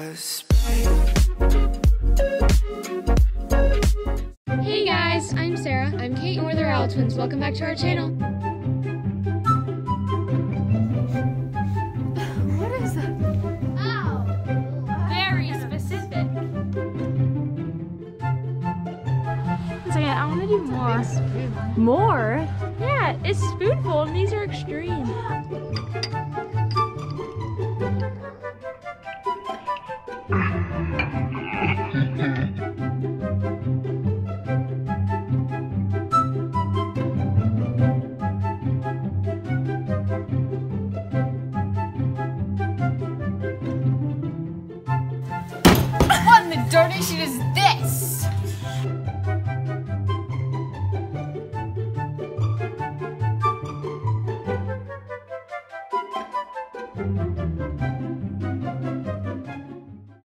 Hey guys, I'm Sarah. I'm Kate and we're the Rowell twins. Welcome back to our channel. What is that? Oh, very specific. One second, I want to do more. More? Yeah, it's a spoonful and these are extreme. What in the dirty shit is this?